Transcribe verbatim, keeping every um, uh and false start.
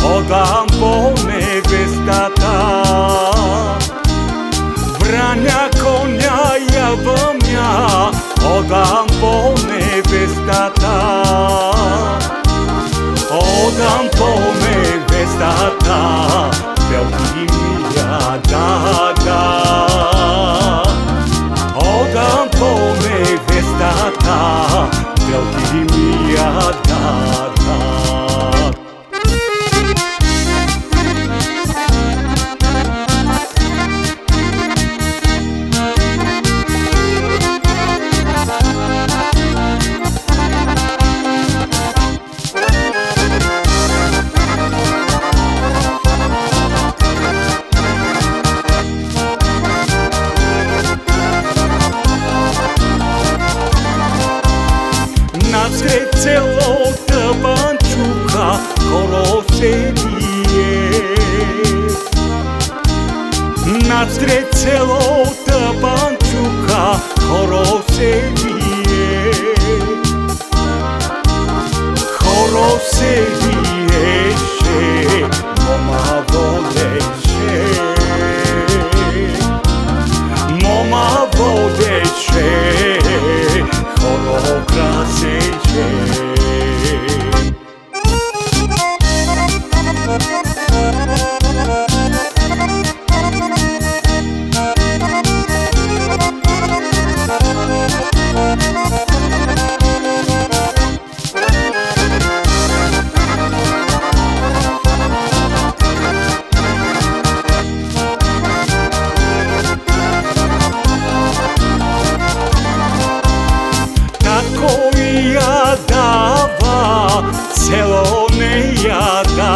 odam po nevestata. Vranja, konja, jabomja, odam po nevestata. Odam po nevestata, veliki mija, da, da. Odam po nevestata, veliki mija, da, da. Nasred celota bančuka kolo se vije. Nasred celota bančuka kolo se vije. Kolo se viješe, moma vodeše. Moma vodeše, kolo kraseće. Tako i ja dava, celo ne jada.